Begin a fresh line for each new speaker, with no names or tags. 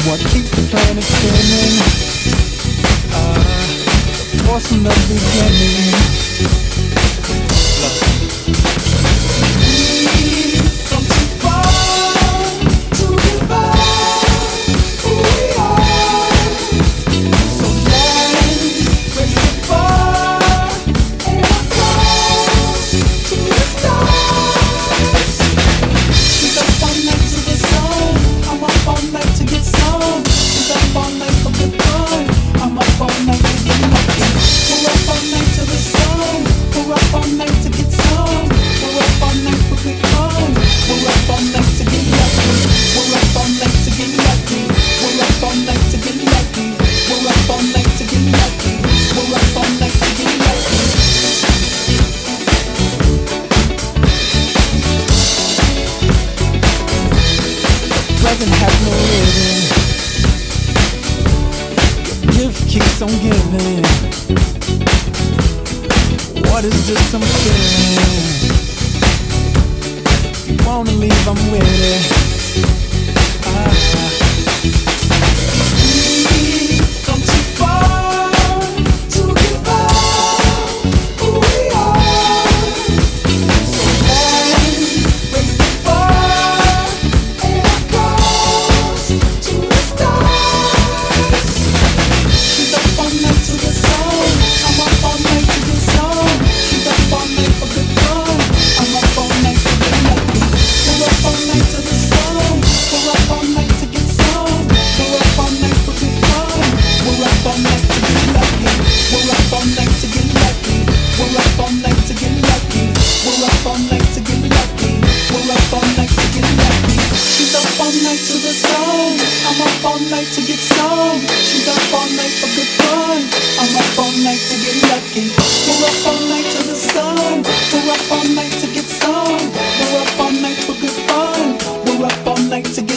what keeps the planet spinning. The force from the beginning.
We've come too far to give up who we are. So let's raise the bar and our cross to the stars. She's up all night to the sun. I'm up all night to get some. She's up all night for good fun. I'm up all night to get lucky. We're up all night to the sun. We're up all night to get some. We're up all night for good fun. We're up all night to get lucky. We're up all night to get lucky. We're up all night to get lucky. We're up all night to get lucky. We're up all night to get lucky.
Present has no living. Gift keeps on giving. What is this I'm feeling? You wanna leave, I'm with it.
We've come too far to give up who we are. So let's raise the bar and our cross to the stars. She's up all night to the sun. I'm up all night to get some. She's up all night for good fun. I'm up all night to get lucky. We're up all night to the sun. We're up all night to get some. We're up all night for good fun. We're up all night to get lucky. We're up all night to get lucky. We're up all night to get lucky. We're up all night to get lucky. We're up all night to get lucky. She's up all night to the sun. I'm up all night to get some. She's up all night for good fun. I'm up all night to get lucky. We're up all night to the sun. We're up all night to get some. We're up all night for good fun. We're up all night to get